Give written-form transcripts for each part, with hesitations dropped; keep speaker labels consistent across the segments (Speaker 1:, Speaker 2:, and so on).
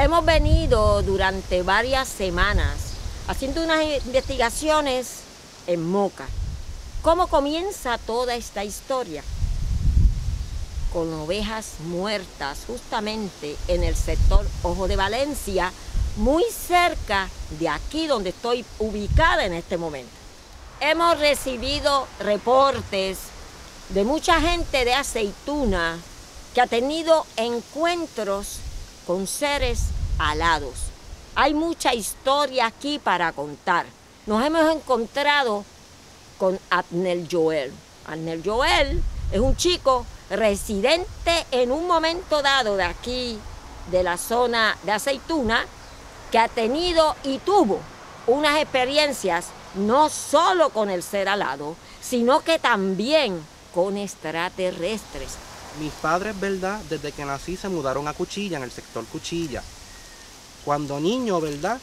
Speaker 1: Hemos venido durante varias semanas haciendo unas investigaciones en Moca. ¿Cómo comienza toda esta historia? Con ovejas muertas justamente en el sector Ojo de Valencia, muy cerca de aquí donde estoy ubicada en este momento. Hemos recibido reportes de mucha gente de Aceituna que ha tenido encuentros con seres alados. Hay mucha historia aquí para contar. Nos hemos encontrado con Abner Joel. Abner Joel es un chico residente en un momento dado de aquí, de la zona de Aceituna, que ha tenido y tuvo unas experiencias no solo con el ser alado, sino que también con extraterrestres.
Speaker 2: Mis padres, ¿verdad? Desde que nací se mudaron a Cuchilla, en el sector Cuchilla. Cuando niño, ¿verdad?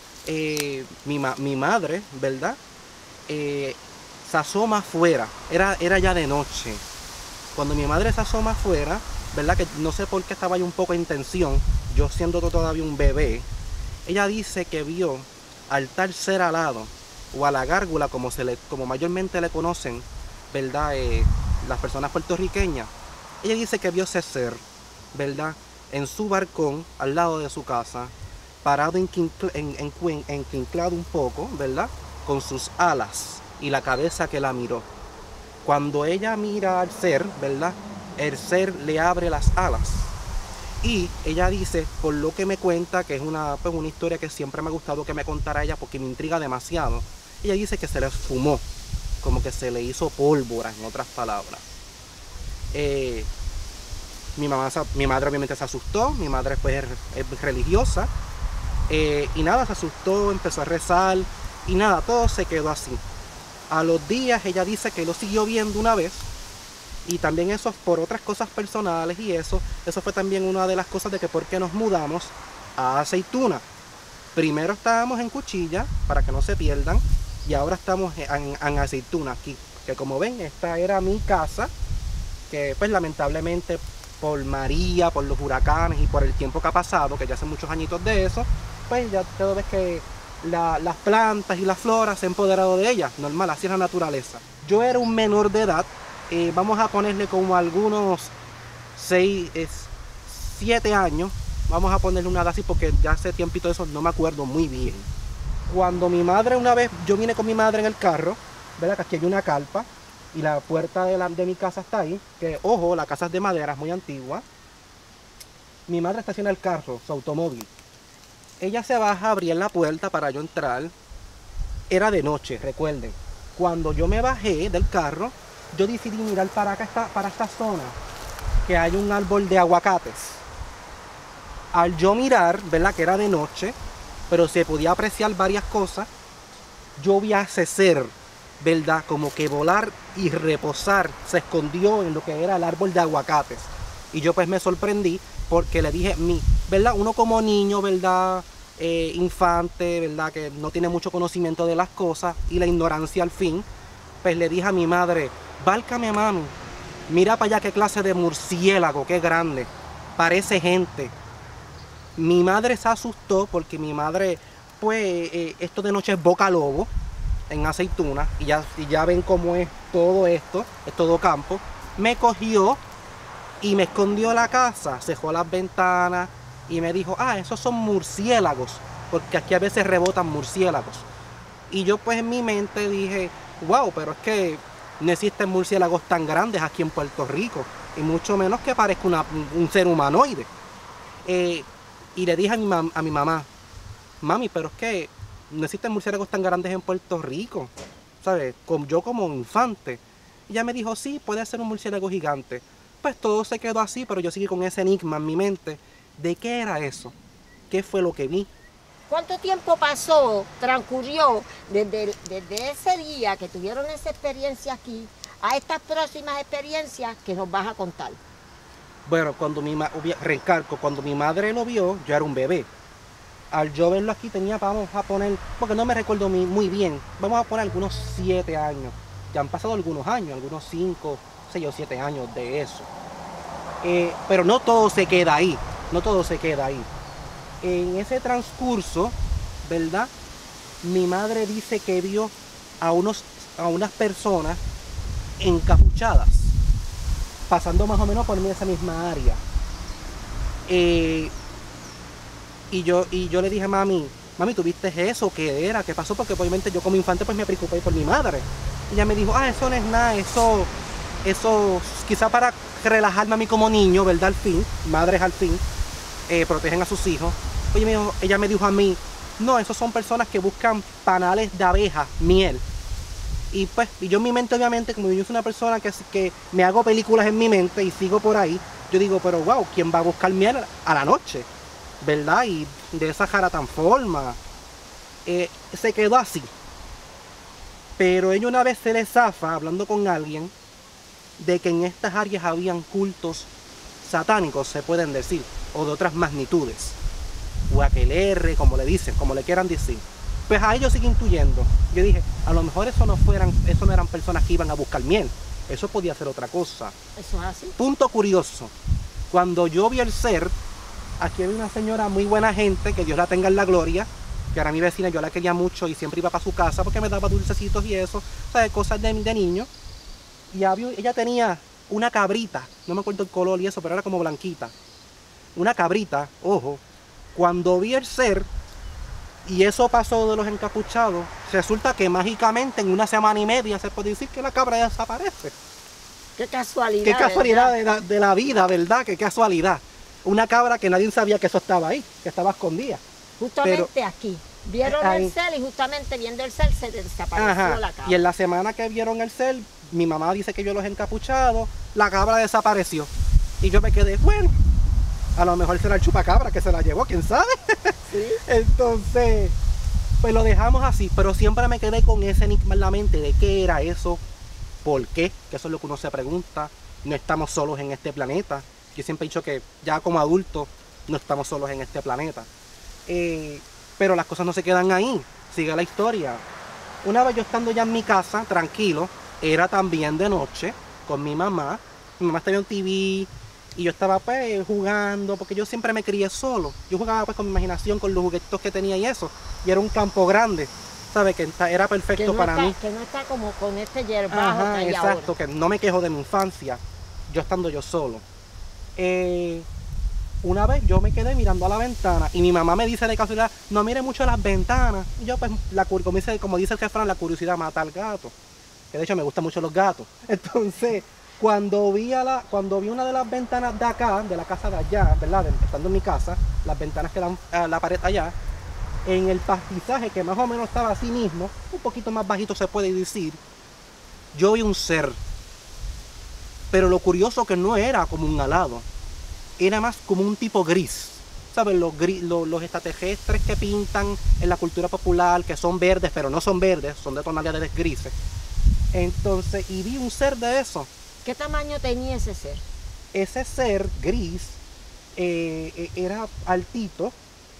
Speaker 2: Mi madre, ¿verdad? Se asoma afuera, era ya de noche. Cuando mi madre se asoma afuera, ¿verdad? Que no sé por qué estaba yo un poco en tensión, yo siendo todavía un bebé, ella dice que vio al tal ser alado, o a la gárgula, como mayormente le conocen, ¿verdad? Las personas puertorriqueñas. Ella dice que vio ese ser, ¿verdad? En su balcón, al lado de su casa, parado enquinclado un poco, ¿verdad? Con sus alas y la cabeza que la miró. Cuando ella mira al ser, ¿verdad? El ser le abre las alas. Y ella dice, por lo que me cuenta, que es una historia que siempre me ha gustado que me contara ella porque me intriga demasiado. Ella dice que se le esfumó, como que se le hizo pólvora, en otras palabras. Mi madre obviamente se asustó, mi madre pues es religiosa, y nada, se asustó, empezó a rezar, y nada, todo se quedó así. A los días ella dice que lo siguió viendo una vez, y también eso por otras cosas personales, y eso fue también una de las cosas de que por qué nos mudamos a Aceituna. Primero estábamos en Cuchilla, para que no se pierdan, y ahora estamos en Aceituna aquí, que como ven, esta era mi casa, que pues lamentablemente por María, por los huracanes y por el tiempo que ha pasado, que ya hace muchos añitos de eso, pues ya todo ves que las plantas y las floras se han empoderado de ellas, normal, así es la naturaleza. Yo era un menor de edad, vamos a ponerle como algunos 7 años, vamos a ponerle una edad así porque ya hace tiempito de eso no me acuerdo muy bien. Cuando mi madre una vez, yo vine con mi madre en el carro, ¿verdad? Que aquí hay una carpa, y la puerta de mi casa está ahí, que ojo, la casa es de madera, es muy antigua. Mi madre estaciona el carro, su automóvil. Ella se baja a abrir la puerta para yo entrar. Era de noche, recuerden. Cuando yo me bajé del carro, yo decidí mirar para acá, para esta zona, que hay un árbol de aguacates. Al yo mirar, ¿verdad? Que era de noche, pero se podía apreciar varias cosas, yo vi a ese ser, ¿verdad? Como que volar y reposar, se escondió en lo que era el árbol de aguacates. Y yo pues me sorprendí porque le dije, ¿verdad? Uno como niño, ¿verdad? Infante, ¿verdad? Que no tiene mucho conocimiento de las cosas y la ignorancia al fin, pues le dije a mi madre, válcame mami, mira para allá qué clase de murciélago, qué grande, parece gente. Mi madre se asustó porque mi madre, pues, esto de noche es Boca Lobo, en Aceituna, y ya ven cómo es todo esto, es todo campo. Me cogió y me escondió la casa, cerró las ventanas y me dijo, esos son murciélagos, porque aquí a veces rebotan murciélagos. Y yo pues en mi mente dije, wow, pero es que no existen murciélagos tan grandes aquí en Puerto Rico, y mucho menos que parezca un ser humanoide. Y le dije a mi mamá, mami, pero es que no existen murciélagos tan grandes en Puerto Rico, ¿sabes? Yo como infante. Y ella me dijo, sí, puede ser un murciélago gigante. Pues todo se quedó así, pero yo seguí con ese enigma en mi mente. ¿De qué era eso? ¿Qué fue lo que vi?
Speaker 1: ¿Cuánto tiempo transcurrió desde ese día que tuvieron esa experiencia aquí a estas próximas experiencias que nos vas a contar?
Speaker 2: Bueno, cuando cuando mi madre lo vio, yo era un bebé. Al yo verlo aquí vamos a poner, porque no me recuerdo muy bien, vamos a poner algunos 7 años. Ya han pasado algunos años, algunos 5, 6 o 7 años de eso. Pero no todo se queda ahí, no todo se queda ahí. En ese transcurso, ¿verdad? Mi madre dice que vio a unas personas encapuchadas, pasando más o menos por esa misma área. Y yo le dije a mami, ¿tú viste eso? ¿Qué era? ¿Qué pasó? Porque obviamente yo como infante pues me preocupé por mi madre. Y ella me dijo, eso no es nada, eso quizá para relajarme a mí como niño, ¿verdad? Al fin, madres al fin, protegen a sus hijos. Oye, ella me dijo a mí, no, esos son personas que buscan panales de abeja, miel. Y pues, yo en mi mente obviamente, como yo soy una persona que me hago películas en mi mente y sigo por ahí, yo digo, pero wow, ¿quién va a buscar miel a la noche? ¿Verdad? Y de esa jara tan forma. Se quedó así. Pero ella una vez se le zafa, hablando con alguien, de que en estas áreas habían cultos satánicos, se pueden decir, o de otras magnitudes. O aquelarre, como le dicen, como le quieran decir. Pues a ellos sigue intuyendo. Yo dije, a lo mejor eso no eran personas que iban a buscar miel. Eso podía ser otra cosa.
Speaker 1: Eso es así.
Speaker 2: Punto curioso. Cuando yo vi el ser, aquí había una señora muy buena gente, que Dios la tenga en la gloria, que era mi vecina, yo la quería mucho y siempre iba para su casa porque me daba dulcecitos y eso, ¿sabes? Cosas de niño. Y ella tenía una cabrita, no me acuerdo el color y eso, pero era como blanquita. Una cabrita, ojo. Cuando vi el ser, y eso pasó de los encapuchados, resulta que mágicamente en una semana y media se puede decir que la cabra desaparece.
Speaker 1: Qué casualidad.
Speaker 2: Qué casualidad de la vida, ¿verdad? Qué casualidad. Una cabra que nadie sabía que eso estaba ahí, que estaba escondida.
Speaker 1: Justamente aquí. Vieron el cel y justamente viendo el cel se desapareció la cabra.
Speaker 2: Y en la semana que vieron el cel, mi mamá dice que vio los encapuchados, la cabra desapareció. Y yo me quedé, bueno, a lo mejor será el chupacabra que se la llevó, quién sabe.
Speaker 1: ¿Sí?
Speaker 2: Entonces, pues lo dejamos así, pero siempre me quedé con ese enigma en la mente de qué era eso, por qué, que eso es lo que uno se pregunta. No estamos solos en este planeta. Yo siempre he dicho que ya como adultos no estamos solos en este planeta. Pero las cosas no se quedan ahí, sigue la historia. Una vez yo estando ya en mi casa, tranquilo, era también de noche, con mi mamá estaba en TV y yo estaba pues jugando, porque yo siempre me crié solo. Yo jugaba pues con mi imaginación, con los juguetitos que tenía y eso, y era un campo grande, ¿sabes? Que era perfecto para mí.
Speaker 1: Que no está como con este hierbajo que hay
Speaker 2: exacto,
Speaker 1: ahora.
Speaker 2: que no me quejo de mi infancia, yo estando yo solo. Una vez yo me quedé mirando a la ventana y mi mamá me dice de casualidad, no mire mucho las ventanas. Y yo pues, como dice el refrán, la curiosidad mata al gato. Que de hecho me gustan mucho los gatos. Entonces, cuando vi una de las ventanas de acá, de la casa de allá, ¿verdad? Estando en mi casa, las ventanas que dan a la pared allá, en el pastizaje que más o menos estaba así mismo, un poquito más bajito se puede decir, yo vi un ser. Pero lo curioso que no era como un alado, era más como un tipo gris. ¿Sabes? Los extraterrestres que pintan en la cultura popular, que son verdes, pero no son verdes, son de tonalidades grises. Entonces, y vi un ser de eso.
Speaker 1: ¿Qué tamaño tenía ese ser?
Speaker 2: Ese ser gris era altito.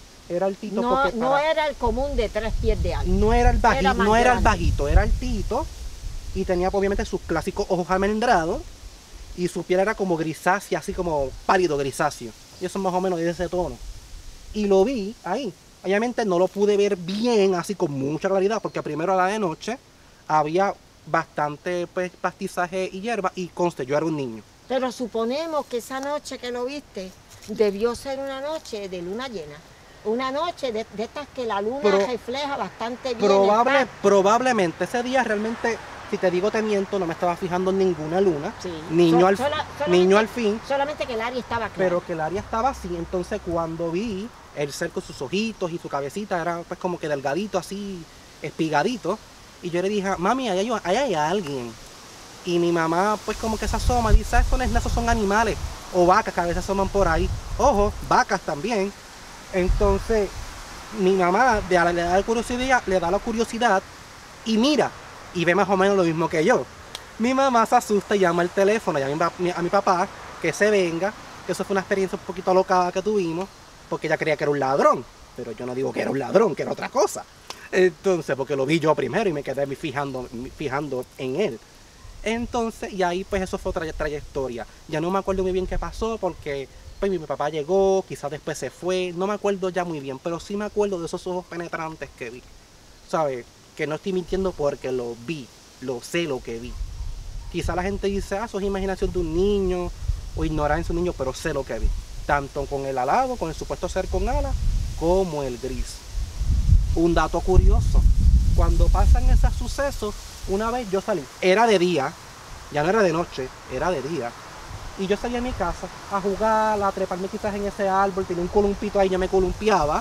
Speaker 1: No era el común de 3 pies de alto.
Speaker 2: No era el bajito, era altito. Y tenía obviamente sus clásicos ojos almendrados. Y su piel era como grisácea, así como pálido grisáceo. Y eso más o menos de ese tono. Y lo vi ahí. Obviamente no lo pude ver bien, así con mucha claridad, porque primero a la de noche había bastante pues, pastizaje y hierba. Y conste, yo era un niño.
Speaker 1: Pero suponemos que esa noche que lo viste debió ser una noche de luna llena. Una noche de estas que la luna refleja bastante bien.
Speaker 2: Probablemente ese día realmente... Si te digo te miento, no me estaba fijando en ninguna luna,
Speaker 1: sí.
Speaker 2: niño al fin.
Speaker 1: Solamente que el área estaba clara.
Speaker 2: Pero que el área estaba así, entonces cuando vi el ser con sus ojitos y su cabecita, era pues como que delgadito, así, espigadito. Y yo le dije, mami, ahí hay alguien. Y mi mamá pues como que se asoma, dice, esos son animales, o vacas que a veces asoman por ahí. Ojo, vacas también. Entonces, mi mamá le da la curiosidad y mira, y ve más o menos lo mismo que yo. Mi mamá se asusta y llama al teléfono, llama a mi papá que se venga, que eso fue una experiencia un poquito alocada que tuvimos, porque ella creía que era un ladrón, pero yo no digo que era un ladrón, que era otra cosa. Entonces, porque lo vi yo primero y me quedé fijando en él. Entonces, y ahí pues eso fue otra trayectoria. Ya no me acuerdo muy bien qué pasó, porque Pues mi papá llegó, quizás después se fue, no me acuerdo ya muy bien, pero sí me acuerdo de esos ojos penetrantes que vi. ¿Sabes? Que no estoy mintiendo porque lo vi, lo sé lo que vi. Quizá la gente dice, eso es imaginación de un niño o ignorancia de un niño, pero sé lo que vi. Tanto con el alado, con el supuesto ser con alas, como el gris. Un dato curioso, cuando pasan esos sucesos, una vez yo salí, era de día, ya no era de noche, era de día. Y yo salí a mi casa a jugar, a treparme quizás en ese árbol, tenía un columpito ahí, yo me columpiaba.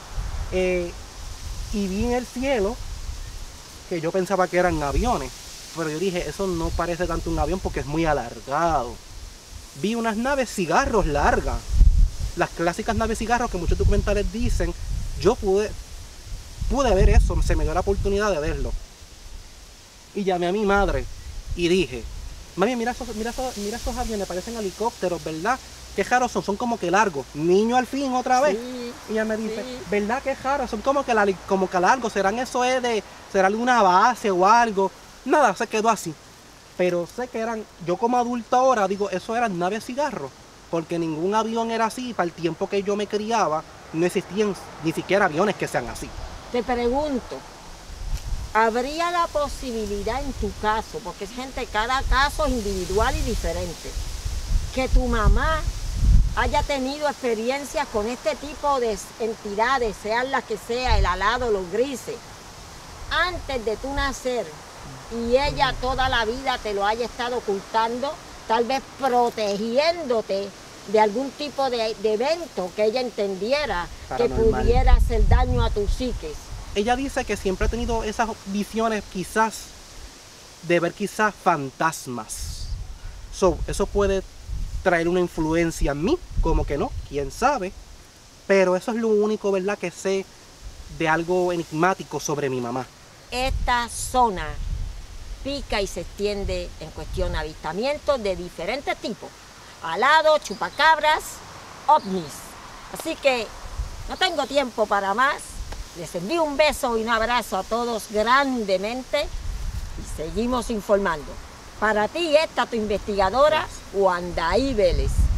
Speaker 2: Y vi en el cielo que yo pensaba que eran aviones, pero yo dije, eso no parece tanto un avión porque es muy alargado. Vi unas naves cigarros largas, las clásicas naves cigarros que muchos documentales dicen. Yo pude ver eso, se me dio la oportunidad de verlo. Y llamé a mi madre y dije, mami, mira esos aviones, parecen helicópteros, ¿verdad? Qué raros son como que largos. Niño al fin otra vez.
Speaker 1: Sí,
Speaker 2: y ella me dice,
Speaker 1: sí.
Speaker 2: ¿verdad que raros? Son como que largos. ¿Serán eso será alguna base o algo? Nada, se quedó así. Pero sé que eran, yo como adulto ahora digo, eso eran naves cigarros. Porque ningún avión era así. Para el tiempo que yo me criaba, no existían ni siquiera aviones que sean así.
Speaker 1: Te pregunto, ¿habría la posibilidad en tu caso, porque es gente, cada caso es individual y diferente, que tu mamá haya tenido experiencias con este tipo de entidades, sean las que sea, el alado, los grises, antes de tu nacer, y ella toda la vida te lo haya estado ocultando, tal vez protegiéndote de algún tipo de evento que ella entendiera que
Speaker 2: Paranormal.
Speaker 1: pudiera hacer daño a tu psiquis?
Speaker 2: Ella dice que siempre ha tenido esas visiones quizás de ver quizás fantasmas. Eso puede traer una influencia en mí, como que no, quién sabe. Pero eso es lo único, ¿verdad?, que sé de algo enigmático sobre mi mamá.
Speaker 1: Esta zona pica y se extiende en cuestión de avistamientos de diferentes tipos. Alados, chupacabras, ovnis. Así que no tengo tiempo para más. Les envío un beso y un abrazo a todos grandemente y seguimos informando. Para ti, esta tu investigadora, Wandaí Vélez.